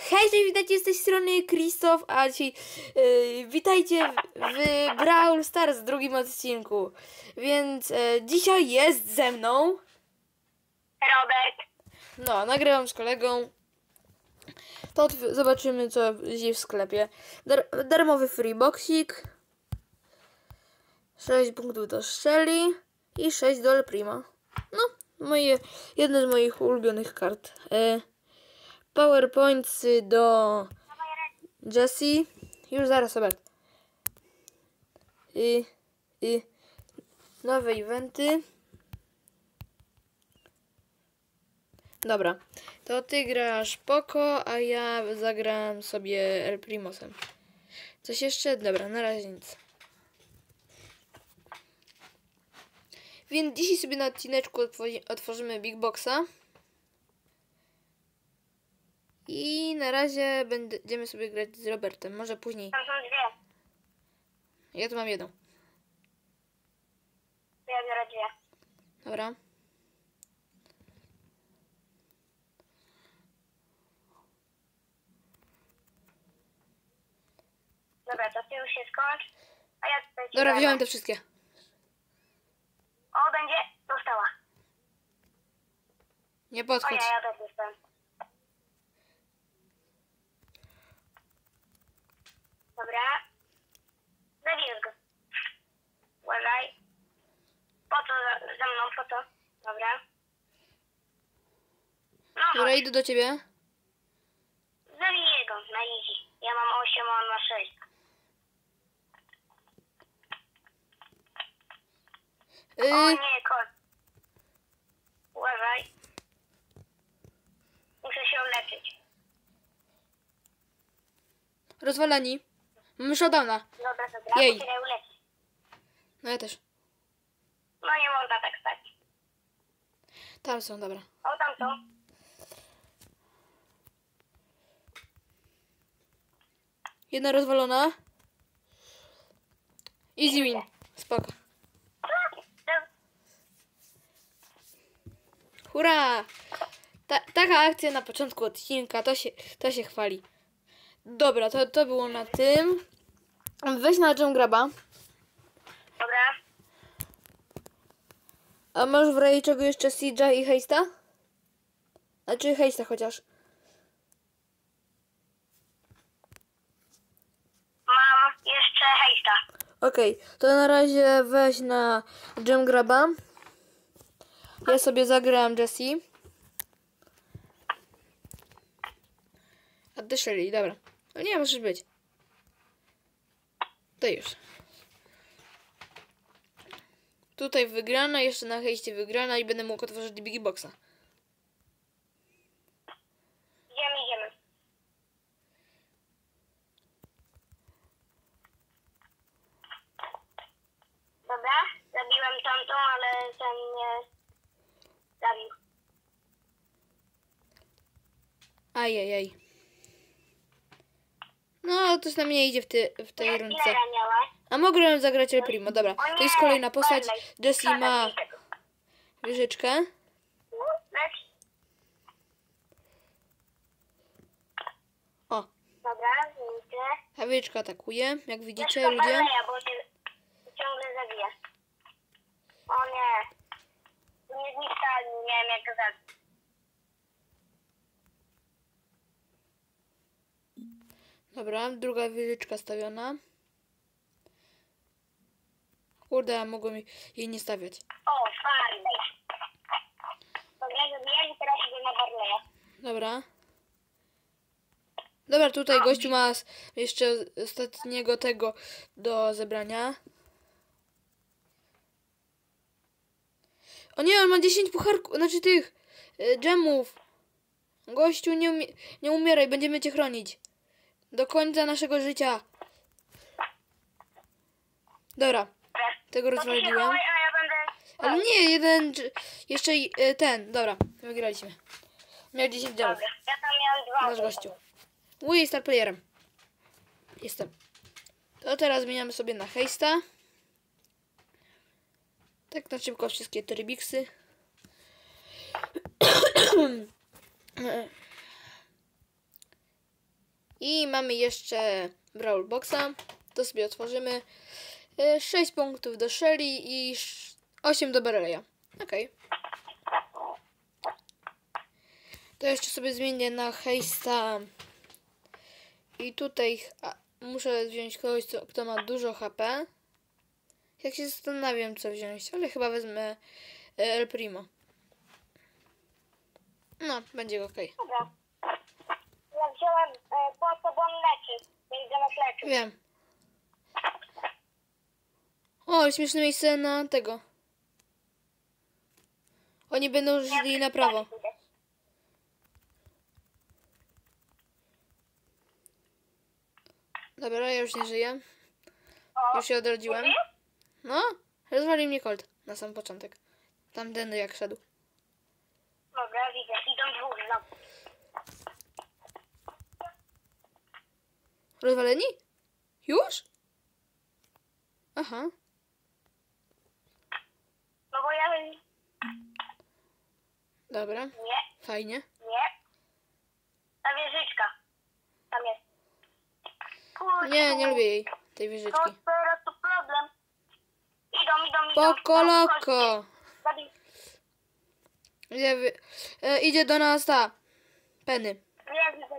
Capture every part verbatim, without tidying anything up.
Hej, cześć, witajcie z tej strony Krzysztof, a dzisiaj yy, witajcie w, w Brawl Stars w drugim odcinku. Więc yy, dzisiaj jest ze mną Robert. No, nagrywam z kolegą. To zobaczymy, co jest w sklepie. Dar darmowy freeboxik, sześć punktów do Shelly i sześć do El Primo. No, moje, jedne z moich ulubionych kart. Yy, PowerPoints do Jessie. Już zaraz, Robert. I, i nowe eventy. Dobra. To ty grasz Poco, a ja zagram sobie El Primosem. Coś jeszcze? Dobra, na razie nic. Więc dzisiaj sobie na odcineczku otworzymy Big Boxa. I na razie będziemy sobie grać z Robertem. Może później. Tam są dwie. Ja tu mam jedną. To ja biorę dwie. Dobra. Dobra, to ty już się skończ. A ja tutaj ci Dobra, dam. wziąłem te wszystkie. O, będzie dostała. Nie O podchodź. nie, ja też dostałem. Dobra. Zabijesz go. Uważaj. Po co za, za mną, po co? Dobra. No Dobra, chodź. idę do ciebie. Zabiję go na easy. Ja mam osiem, a on ma sześć. O Yy, nie, kot. Uważaj. Muszę się uleczyć. rozwalani. Mamy showdowna. Dobra, dobra, Jej. muszę się uleczyć. No ja też. No nie można tak stać. Tam są, dobra. O, tam są. Jedna rozwalona. Easy win. Spoko. Hurra! Ta, taka akcja na początku odcinka, to się, to się chwali. Dobra, to, to było na tym. Weź na Jam Graba. Dobra. A masz w razie czego jeszcze Siege'a i Haste'a? Znaczy Haste'a chociaż. Mam jeszcze hejsta. Okej, okay, to na razie weź na Jam Graba. Ja sobie zagram Jessie. A ty Shelly, dobra. No nie, możesz być. To już. Tutaj wygrana, jeszcze na hejście wygrana i będę mógł otworzyć Big Boxa. Idziemy, idziemy. Dobra, zabiłem tamtą, ale ten nie zabił. Ajajaj. No, to na mnie idzie w, ty, w tej Ile rundce. miałaś? A mogę zagrać El Primo, dobra. O To jest nie, kolejna postać. Barley. Jessie Szkoda ma mi tego. wieżyczkę. Leć. O, Dobra, widzę. ta wieżyczka atakuje. Jak widzicie, Jeszcze ludzie. Barleya, bo się ciągle zabija. O nie. Tu nie zniszczali, nie wiem jak go zabić. Dobra, druga wieżyczka stawiona. Kurde, ja mogłem jej nie stawiać. O, Barley. Dobra, zabijali, teraz idę na Barleya. Dobra. Dobra, tutaj gościu ma s- jeszcze ostatniego tego do zebrania. O nie, on ma dziesięć pucharków, znaczy tych y, dżemów. Gościu, nie, umie nie umieraj, będziemy cię chronić. Do końca naszego życia. Dobra, tego To ty się rozwaliłem. chowaj, a ja będę... Ale nie, jeden, dż- jeszcze y, ten, dobra, wygraliśmy. Miał dziesięć dżemów. Dobra, ja tam miałem dwa. Nasz gościu. Uj, star playerem. Jestem. To teraz zmieniamy sobie na Haste'a. Tak na szybko wszystkie trybiksy. I mamy jeszcze Brawl Boxa. To sobie otworzymy. sześć punktów do Shelly i osiem do Barleya. Okej. To jeszcze sobie zmienię na Hejsta. I tutaj a, muszę wziąć kogoś, co, kto ma dużo H P. Jak się zastanawiam, co wziąć, ale chyba wezmę El Primo. No, będzie ok. Dobra. Ja wziąłem e, po co on leczy. Ja idę nas leczyć. Wiem. O, ale śmieszne miejsce na tego. Oni będą szli na prawo. Dobra, ja już nie żyję. O, Już się odrodziłem. nie? No, rozwalił mnie Colt na sam początek. Tamtędy jak szedł. Dobra, widzę. Idą dwóch znowu. Rozwaleni? Już? Aha. No bo ja... Dobra, Nie, fajnie. nie. Ta wieżyczka. Tam jest. Kurczę. Nie, nie lubię jej, tej No wieżyczki. teraz to problem. Idą, idą, idą. Poko loko. Zabij. Idzie, wy- e, idzie do nas ta Penny. Nie, widzę.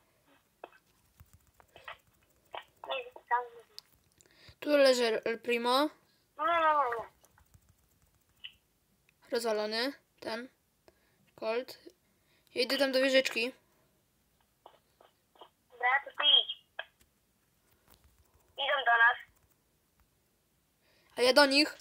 Nie widzę tam. Tu leży El Primo. Nie, nie, nie, nie. Rozwalony. Ten. Colt. Ja idę tam do wieżyczki. Dobra, to ty idź. Idą do nas. A ja do nich.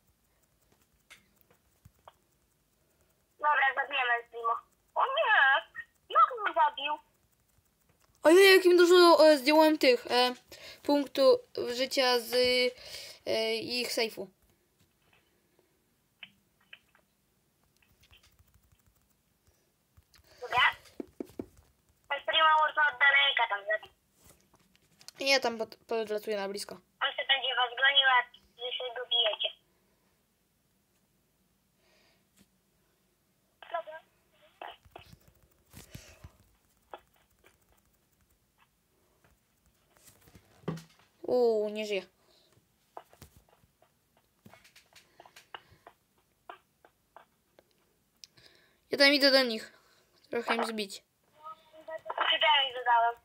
Dobra, zabijemy Primo. O nie! Jak mnie zabił? Ojej, jakim dużo e, zdjąłem tych e, punktów życia z e, ich sejfu. Dobra. Ten Primo można od daleka tam zabić. I ja tam pod, podlatuję na blisko. On się będzie was gonił, a wy się go bijecie. Dobra. Uuu, nie żyje. Ja tam idę do nich. Trochę im zbić. Przydałem dodałem.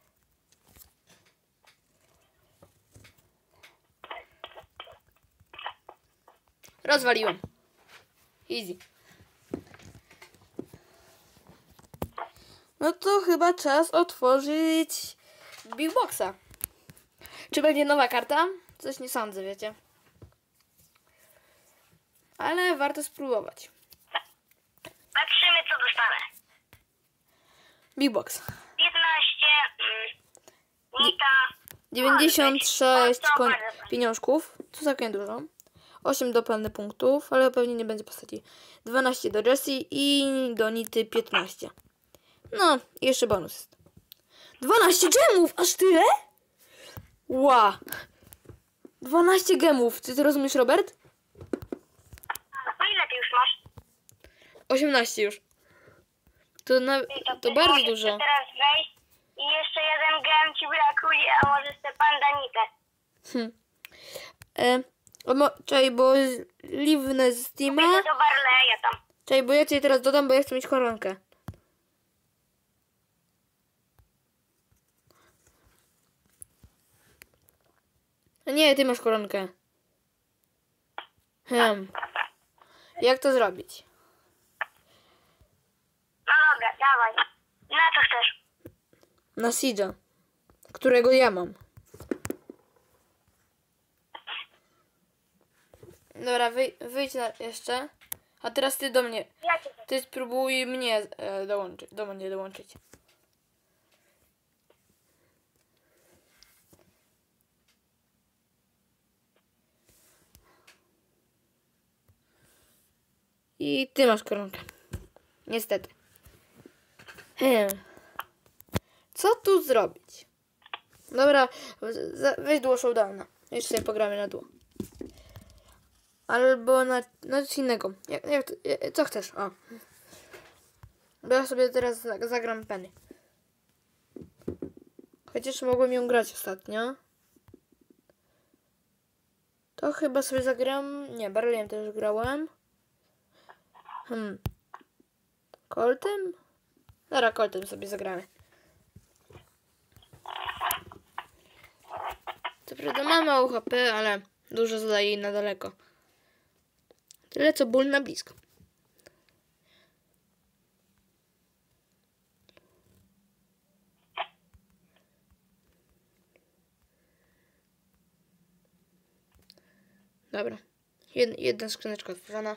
Rozwaliłem. Easy. No to chyba czas otworzyć Big Boxa. Czy będzie nowa karta? Coś nie sądzę, wiecie. Ale warto spróbować. Patrzymy, co dostanę. Big Box. piętnaście. Mm, Nita. dziewięćdziesiąt sześć O, to koń- bardzo fajnie. pieniążków. To całkiem dużo. osiem do pełnych punktów, ale pewnie nie będzie postaci. dwanaście do Jessie i do Nity piętnaście. No, i jeszcze bonus jest. dwanaście gemów! Aż tyle? Ła! dwanaście gemów. Czy ty rozumiesz, Robert? A ile ty już masz? osiemnaście już. To, na, Ty, to ty bardzo możesz dużo. teraz wejść i jeszcze jeden gem ci brakuje, a możesz te pandanitę. Hm. E, o mo- czekaj, bo z- liwnę z Steama. Idę do Barleya tam. Czekaj, bo ja cię teraz dodam, bo ja chcę mieć koronkę. A nie, ty masz koronkę. Hmm. Jak to zrobić? No dobra, dawaj. Na co chcesz? Na Siege'a, którego ja mam. Dobra, wyj wyjdź na jeszcze. A teraz ty do mnie. Ja cię Ty spróbuj mnie e, dołączyć, do mnie dołączyć. I ty masz koronkę. Niestety. Hmm. Co tu zrobić? Dobra, za- weź duo showdowna. Jeszcze sobie pogramy na duo. Albo na, na coś innego. Jak, jak, to- jak, co chcesz? O. Bo ja sobie teraz za- zagram Penny. Chociaż mogłem ją grać ostatnio. To chyba sobie zagram... Nie, Barley'em też grałem. Hmm. Coltem? Dobra, Coltem sobie zagramy. Co prawda ma mało H P, ale dużo zadaje jej na daleko. Tyle co ból na blisko. Dobra. Jed jedna skrzyneczka otworzona.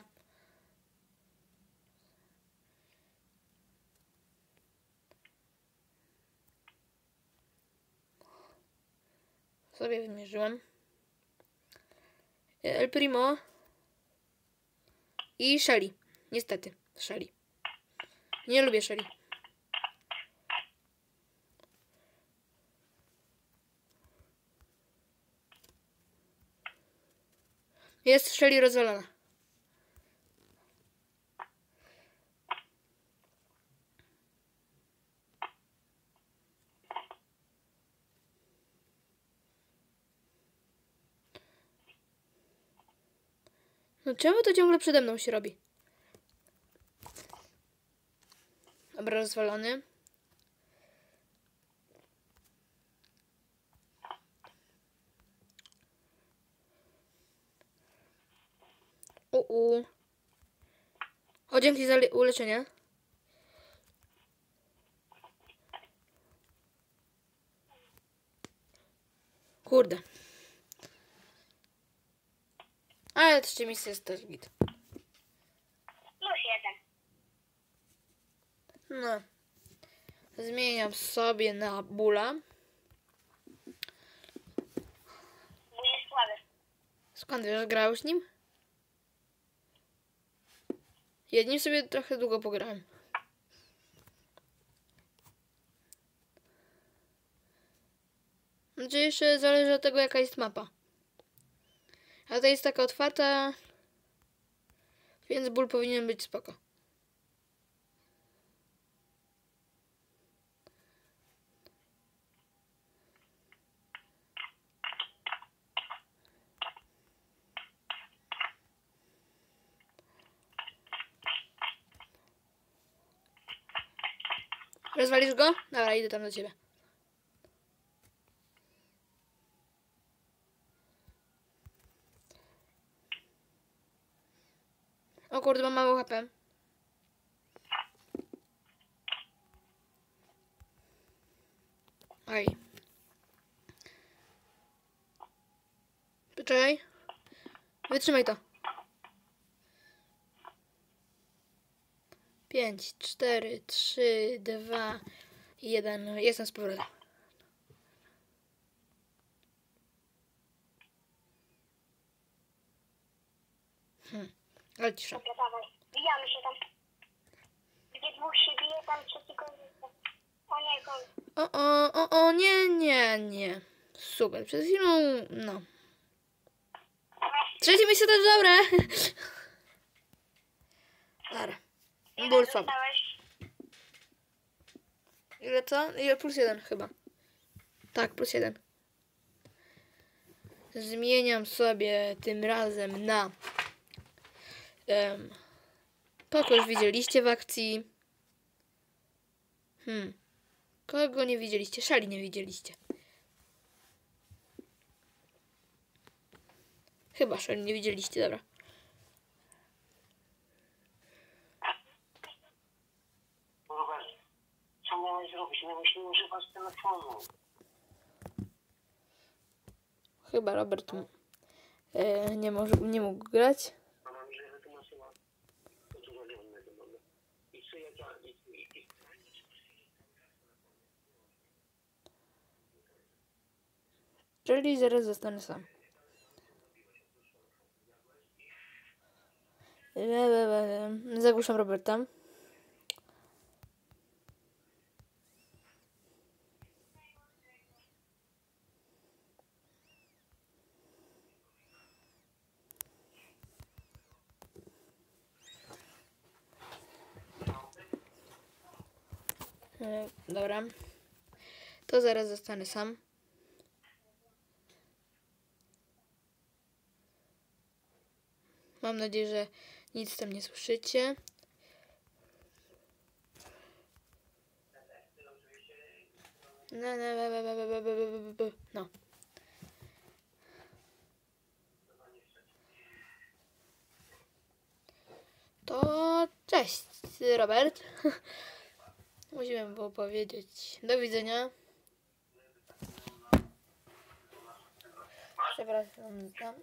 Sobie wymierzyłem. El Primo. I Shelly. Niestety. Shelly. Nie lubię Shelly. Jest Shelly rozwalona. No czemu to ciągle przede mną się robi? Dobra, rozwalony. Uu. O, dzięki za uleczenie. Kurde. Ale trzecie miejsce jest też git. Plus jeden. No. Zmieniam sobie na Bula. Bo jest słaby. Skąd wiesz, grałeś nim? Jednym sobie trochę długo pograłem. Znaczy jeszcze zależy od tego, jaka jest mapa. A ta jest taka otwarta, więc ból powinien być spoko. Rozwalisz go? Dobra, idę tam do ciebie. O kurde, mam mało H P. Oj. Poczekaj. Wytrzymaj to. Pięć, cztery, trzy, dwa, jeden. Jestem z powrotem. Hmm. Ale cisza. Dobra, dawaj. Bijamy się tam. Gdzie dwóch się bije, tam trzeci korzysta. O nie, koń. O, o, o, o, nie, nie, nie. Super, przed chwilą, no. Trzecie miejsce też dobre. Dobra. Ból słaby. Dostałeś? Ile co? Ile? Plus jeden chyba. Tak, plus jeden. Zmieniam sobie tym razem na... Um, Poko już widzieliście w akcji. Hmm. Kogo nie widzieliście? Shelly nie widzieliście. Chyba Shelly nie widzieliście, dobra. Robert, co miałeś zrobić? Miałeś nie używać telefonu. Chyba Robert e, nie, może, nie mógł grać. Czyli zaraz zostanę sam. Zagłuszam Roberta. E, dobra. to zaraz zostanę sam. Mam nadzieję, że nic tam nie słyszycie. No, no, no. To cześć, Robert. Musimy było powiedzieć do widzenia. Przepraszam tam.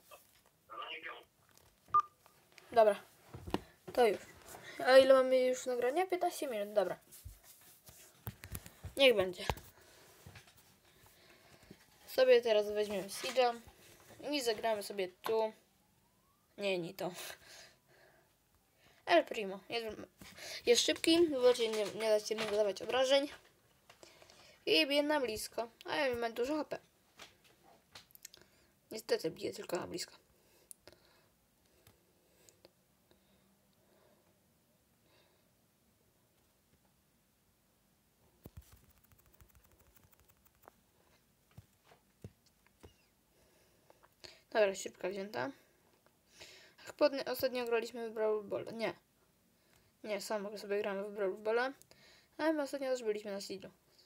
Dobra, to już. A ile mamy już nagrania? piętnaście minut, dobra. Niech będzie. Sobie teraz weźmiemy Siege'a i zagramy sobie tu. Nie, nie to. El Primo. Jest, jest szybki, zobaczcie, nie, nie da się mu zadawać obrażeń. I bije na blisko. A ja mam dużo H P. Niestety bije tylko na blisko. Dobra, szybka wzięta. Pod, ostatnio graliśmy w Brawl Ball. Nie. Nie, sam sobie gramy w Brawl Balla. Ale my ostatnio też byliśmy na Siege'u.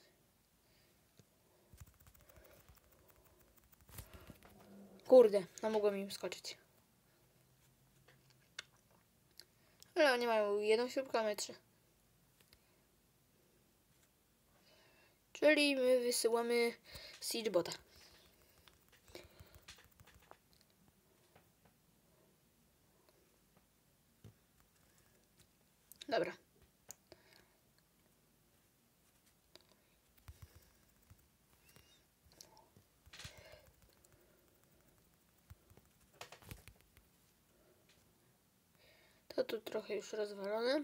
Kurde, no mogłem im skoczyć. Ale oni mają jedną śrubkę, a my trzy. Czyli my wysyłamy Siege bota. Dobra. To tu trochę już rozwalone.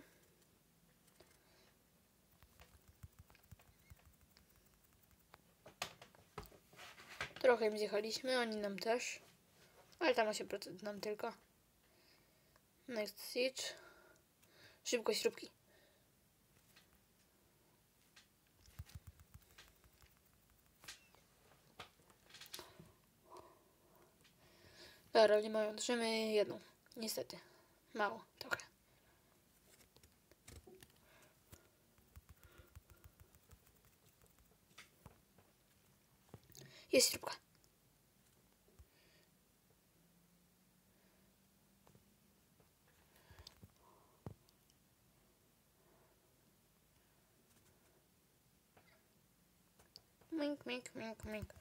Trochę im zjechaliśmy, oni nam też. Ale tam osiem procent nam tylko. Next Siege. Szybko śrubki. Dobra, nie mają. Trzymy jedną. Niestety. Mało. Trochę. Jest śrubka. Mink, mink, mink, mink.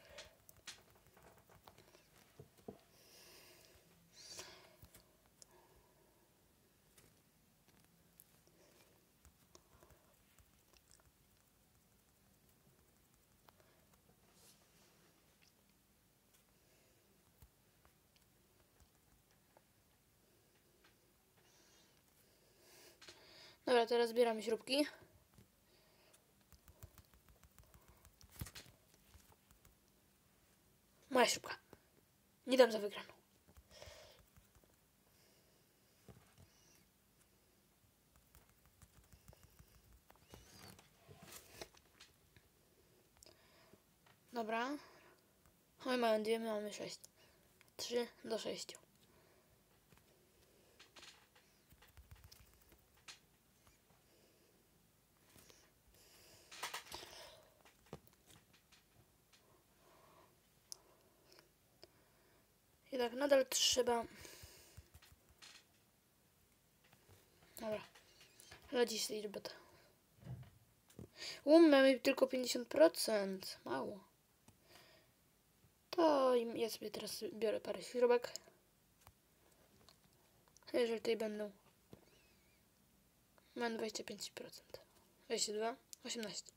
Dobra, teraz zbieramy śrubki. Moja śrubka. Nie dam za wygraną. Dobra. Oni mają dwie, my mamy sześć. Trzy do sześciu. I tak nadal trzeba... Dobra. Radzi się bota. Um, mamy tylko pięćdziesiąt procent. Mało. To ja sobie teraz biorę parę śrubek. Jeżeli tutaj będą. Mam dwadzieścia pięć procent. dwadzieścia dwa, osiemnaście.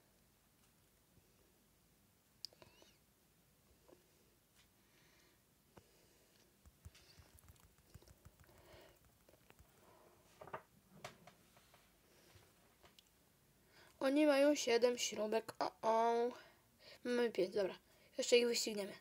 Oni mają siedem śrubek. O, o. Mamy pięć, dobra. Jeszcze ich wyścigniemy.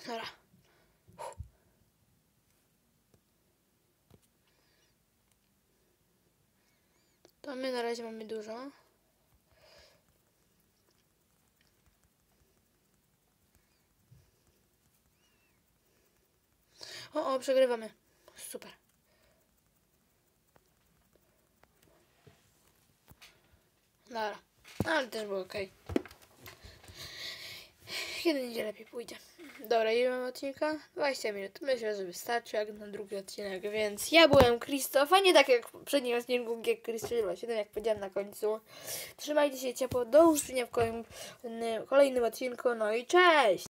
Dobra. Uff. To my na razie mamy dużo. O, o, przegrywamy. Super. Dobra. Ale też było ok. Kiedy indziej lepiej pójdzie. Dobra, ile mamy odcinka? dwadzieścia minut. Myślę, że wystarczy jak na drugi odcinek, więc ja byłem Krzysztof, a nie tak jak w poprzednim odcinku, gdzie Krzysztof siedem, jak powiedziałem na końcu. Trzymajcie się ciepło, do usłyszenia w kolejnym, kolejnym odcinku, no i cześć!